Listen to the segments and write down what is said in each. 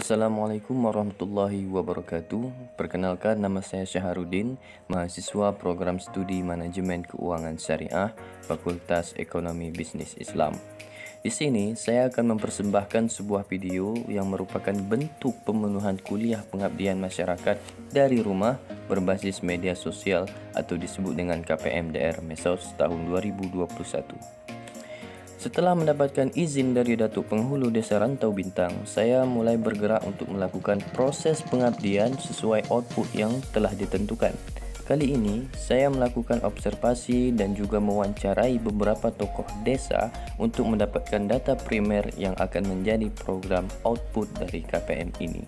Assalamualaikum warahmatullahi wabarakatuh. Perkenalkan, nama saya Syaharudin, mahasiswa program studi Manajemen Keuangan Syariah, Fakultas Ekonomi Bisnis Islam. Di sini saya akan mempersembahkan sebuah video yang merupakan bentuk pemenuhan kuliah pengabdian masyarakat dari rumah berbasis media sosial atau disebut dengan KPM-DR Mesos tahun 2021. Setelah mendapatkan izin dari Datuk Penghulu Desa Rantau Bintang, saya mulai bergerak untuk melakukan proses pengabdian sesuai output yang telah ditentukan. Kali ini, saya melakukan observasi dan juga mewawancarai beberapa tokoh desa untuk mendapatkan data primer yang akan menjadi program output dari KPM ini.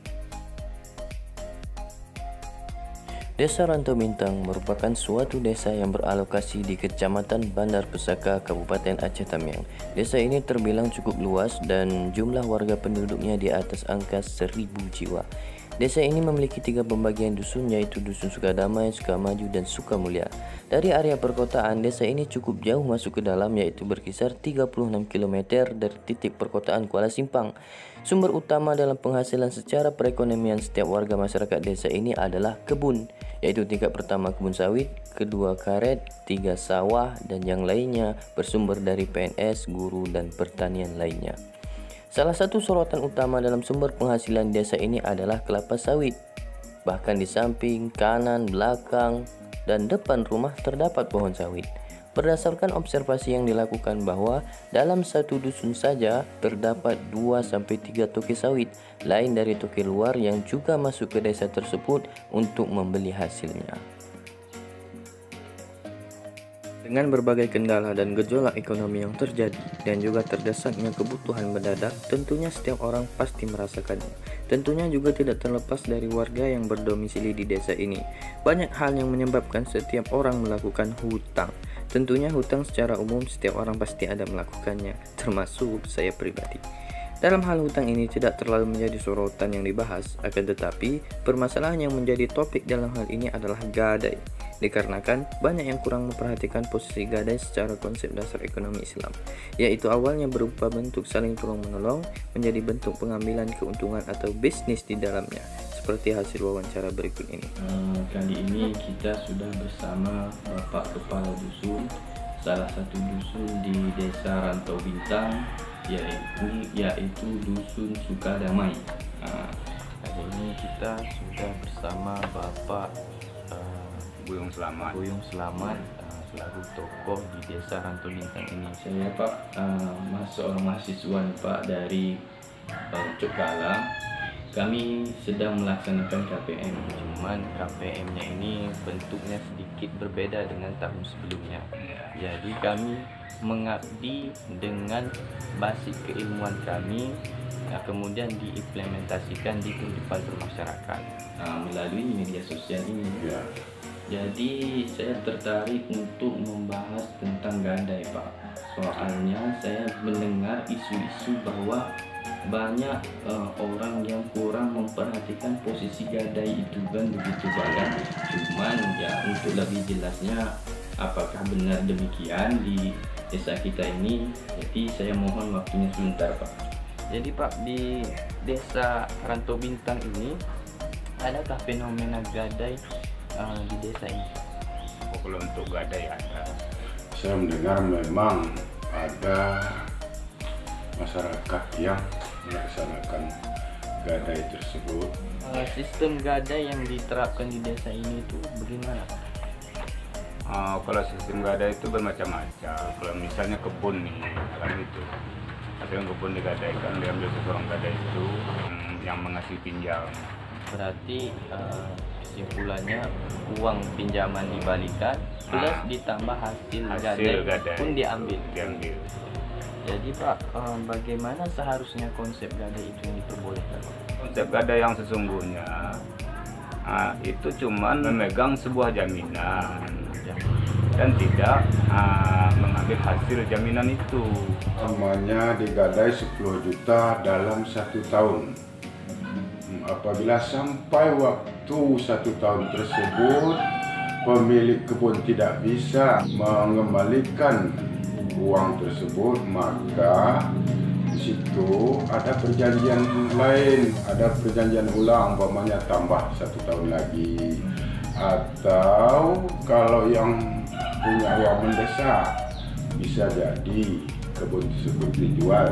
Desa Rantau Bintang merupakan suatu desa yang beralokasi di Kecamatan Bandar Pusaka, Kabupaten Aceh Tamiang. Desa ini terbilang cukup luas dan jumlah warga penduduknya di atas angka 1.000 jiwa. Desa ini memiliki 3 pembagian dusun, yaitu Dusun Sukadamai, Sukamaju, dan Sukamulya. Dari area perkotaan, desa ini cukup jauh masuk ke dalam, yaitu berkisar 36 km dari titik perkotaan Kuala Simpang. Sumber utama dalam penghasilan secara perekonomian setiap warga masyarakat desa ini adalah kebun, yaitu tingkat pertama kebun sawit, kedua karet, 3 sawah, dan yang lainnya bersumber dari PNS, guru, dan pertanian lainnya. Salah satu sorotan utama dalam sumber penghasilan desa ini adalah kelapa sawit. Bahkan di samping, kanan, belakang, dan depan rumah terdapat pohon sawit. Berdasarkan observasi yang dilakukan bahwa dalam satu dusun saja terdapat 2-3 toki sawit lain dari toki luar yang juga masuk ke desa tersebut untuk membeli hasilnya. Dengan berbagai kendala dan gejolak ekonomi yang terjadi dan juga terdesaknya kebutuhan mendadak, tentunya setiap orang pasti merasakannya. Tentunya juga tidak terlepas dari warga yang berdomisili di desa ini. Banyak hal yang menyebabkan setiap orang melakukan hutang. Tentunya hutang secara umum setiap orang pasti ada melakukannya, termasuk saya pribadi. Dalam hal hutang ini tidak terlalu menjadi sorotan yang dibahas, akan tetapi permasalahan yang menjadi topik dalam hal ini adalah gadai. Dikarenakan banyak yang kurang memperhatikan posisi gadai secara konsep dasar ekonomi Islam, yaitu awalnya berupa bentuk saling tolong-menolong menjadi bentuk pengambilan keuntungan atau bisnis di dalamnya, seperti hasil wawancara berikut ini. Kali ini kita sudah bersama Bapak Kepala Dusun, salah satu dusun di Desa Rantau Bintang, yaitu Dusun Sukadamai. Kali ini kita sudah bersama Bapak Buyung Selamat selaku tokoh di Desa Rantau Bintang ini. Saya Pak, seorang mahasiswa Pak dari Cokala. Kami sedang melaksanakan KPM. Cuman KPM-nya ini bentuknya sedikit berbeda dengan tahun sebelumnya. Jadi kami mengabdi dengan basis keilmuan kami, kemudian diimplementasikan di kehidupan bermasyarakat Melalui media sosial ini. Jadi saya tertarik untuk membahas tentang gadai Pak. Soalnya saya mendengar isu-isu bahwa banyak orang yang kurang memperhatikan posisi gadai itu kan begitu banyak. Cuman ya untuk lebih jelasnya apakah benar demikian di desa kita ini, jadi saya mohon waktunya sebentar Pak. Jadi Pak, di Desa Rantau Bintang ini adakah fenomena gadai di desa ini? Kalau untuk gadai ada. Saya mendengar memang ada masyarakat yang melaksanakan gadai tersebut. Sistem gadai yang diterapkan di desa ini itu bagaimana? Kalau sistem gadai itu bermacam-macam. Kalau misalnya kebun nih, kan itu. Hasil kebun digadaikan, diambil seseorang gadai itu yang mengasih pinjam. Berarti kesimpulannya uang pinjaman dibalikan plus ditambah hasil gadai pun diambil. Jadi Pak, bagaimana seharusnya konsep gadai itu yang diperbolehkan? Konsep gadai yang sesungguhnya itu cuma memegang sebuah jaminan dan tidak mengambil hasil jaminan itu. Namanya digadai 10 juta dalam 1 tahun. Apabila sampai waktu 1 tahun tersebut pemilik kebun tidak bisa mengembalikan uang tersebut, maka situ ada perjanjian lain, ada perjanjian ulang, umpamanya tambah 1 tahun lagi. Atau kalau yang punya uang mendesak, bisa jadi kebun tersebut dijual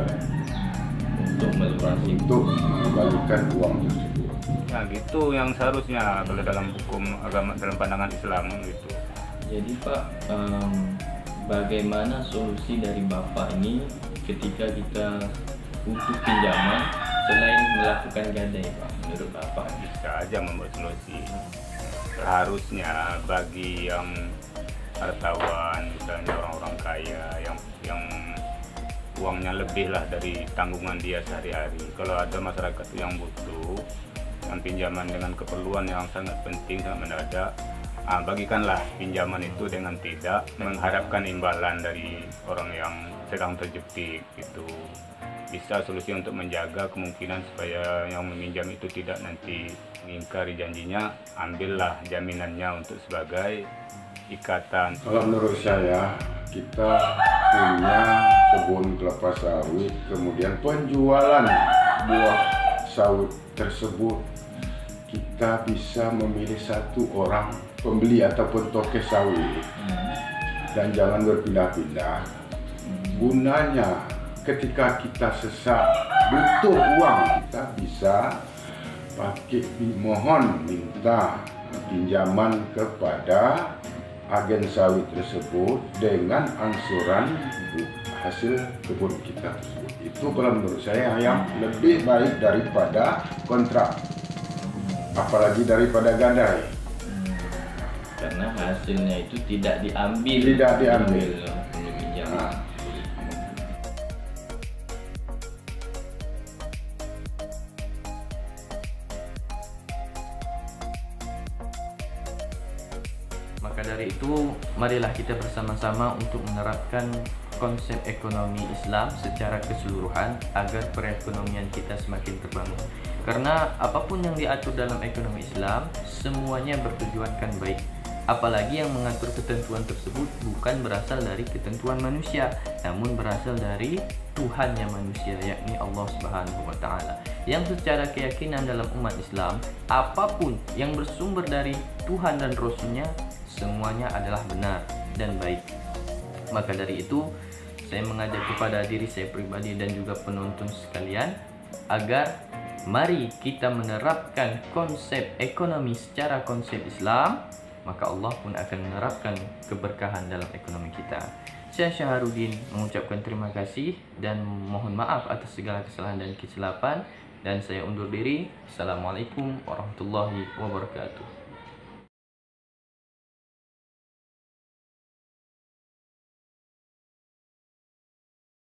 untuk mengembalikan uang tersebut. Nah gitu yang seharusnya kalau dalam hukum agama, dalam pandangan Islam gitu. Jadi Pak, bagaimana solusi dari Bapak ini ketika kita butuh pinjaman selain melakukan gadai Pak? Menurut Bapak Bisa aja membuat solusi. Seharusnya bagi yang hartawan, misalnya orang-orang kaya yang uangnya lebih lah dari tanggungan dia sehari-hari. Kalau ada masyarakat yang butuh yang pinjaman dengan keperluan yang sangat penting, sangat mendadak, bagikanlah pinjaman itu dengan tidak mengharapkan imbalan dari orang yang sedang terjepit gitu. Bisa solusi untuk menjaga kemungkinan supaya yang meminjam itu tidak nanti mengingkari janjinya, ambillah jaminannya untuk sebagai ikatan. Kalau menurut saya, kita punya kebun kelapa sawit, kemudian penjualan buah sawit tersebut, kita bisa memilih satu orang pembeli ataupun toke sawit, dan jangan berpindah-pindah. Gunanya ketika kita sesak butuh uang, kita bisa pakai mohon minta pinjaman kepada agen sawit tersebut dengan angsuran hasil kebun kita tersebut. Itu kalau menurut saya yang lebih baik daripada kontrak, apalagi daripada gadai. karena hasilnya itu tidak diambil. Tidak diambil. Pinjaman. Maka dari itu, marilah kita bersama-sama untuk menerapkan konsep ekonomi Islam secara keseluruhan agar perekonomian kita semakin terbangun. Karena apapun yang diatur dalam ekonomi Islam, semuanya bertujuankan baik. Apalagi yang mengatur ketentuan tersebut bukan berasal dari ketentuan manusia, namun berasal dari Tuhannya manusia, yakni Allah Subhanahu wa Ta'ala. Yang secara keyakinan dalam umat Islam, apapun yang bersumber dari Tuhan dan Rasulnya, semuanya adalah benar dan baik. Maka dari itu, saya mengajak kepada diri saya pribadi dan juga penonton sekalian agar mari kita menerapkan konsep ekonomi secara konsep Islam, maka Allah pun akan menerapkan keberkahan dalam ekonomi kita. Saya Syahrudin mengucapkan terima kasih dan mohon maaf atas segala kesalahan dan kesilapan, dan saya undur diri. Assalamualaikum warahmatullahi wabarakatuh.